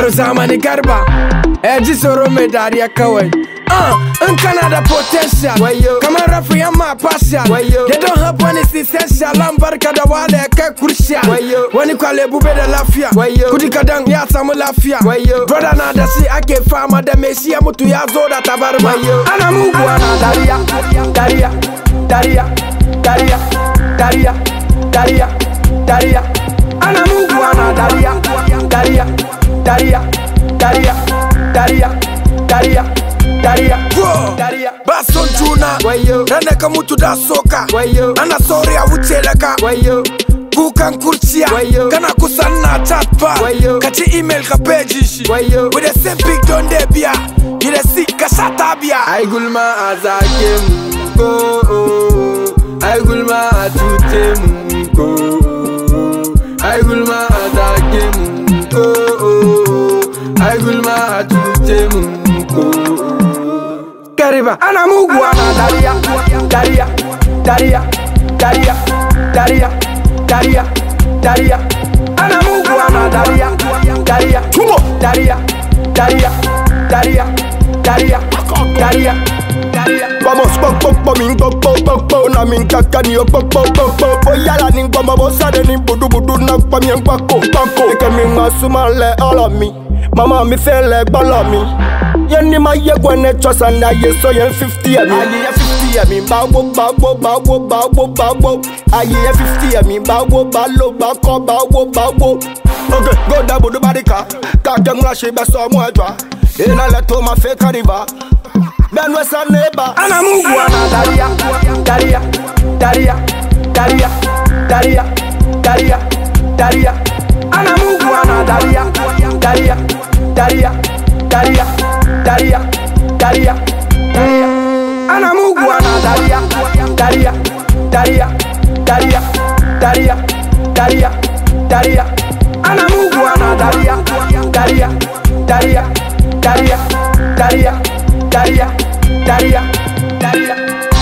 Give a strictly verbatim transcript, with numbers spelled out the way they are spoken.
Yaro zamani garba Eji soro me Daria kawai Uh, in Canada potential Come on rafi yamma partial They don't have one is essential Lambarka da wale ke crucial Wani kwa lebu bede lafia Kudi kadang ya samu lafia Brother na dasi ake fama de mesia mutu ya zoda tabarma Ana mungu ana Daria Daria Daria Daria Daria Daria Daria Ana mungu ana Daria Daria Daria Daria Daria Daria Daria, Daria, Bason Juna, Rana Kamutu da Soka, Ana Soria Wutelaka, Bukan Kurcia, Kana Kusana Chatpa, Kati email Kapeji, with the same big don debia, in a sick Kasatabia. I gulma Azakem, go, I gulma Atutem, go, I gulma Azakem, go, I gulma Atutem, go. Kariba, ana mugu ana Daria, Daria, Daria, Daria, Daria, Daria, Daria, ana mugu ana Daria, Daria, Daria, Daria, Daria, Daria, Daria, Daria. Vamos pop pop pop min pop pop pop pop na min kakani o pop pop pop pop. Oyala ning bamba bosa de ning budu budu na pa mi ngwako ngwako. Eke mi masuma le all of me. Mama mi fele gbolo mi. Yeni ma ye gwene chosa na ye so yen fifty a mi. Aye fifty a mi bawo bawo bawo bawo bawo. Aye fifty a mi bawo balo bako bawo bawo. Okay, go da budu badika. Ka kemla she be so mo adwa. Ina le to ma fe kaniba. Benwe sa neba. Ana mungu ana Daria, Daria, Daria, Daria, Daria, Daria, Daria. Ana mungu ana Daria, Daria, Daria, Daria, Daria, Daria, Daria. Ana mungu ana Daria, Daria, Daria, Daria, Daria, Daria, Daria. Ana mungu ana Daria, Daria, Daria, Daria, Daria, Daria, Daria, Daria.